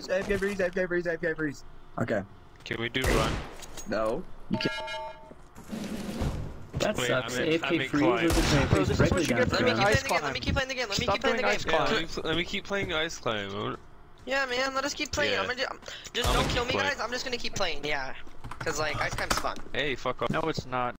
AFK freeze, AFK freeze, AFK freeze. Okay. Can we do run? No, you can't. That Wait, sucks. I'm in AFK freeze climb. was a Bro, this is what you get for regular doing down. ice climb. Let me keep playing the game. Let me keep playing the game. Let me keep playing ice climb. Yeah, man. Let us keep playing. Yeah. I'm gonna just don't kill me, guys. I'm just gonna keep playing. Yeah, cause like ice climb's fun. Hey, fuck off. No, it's not.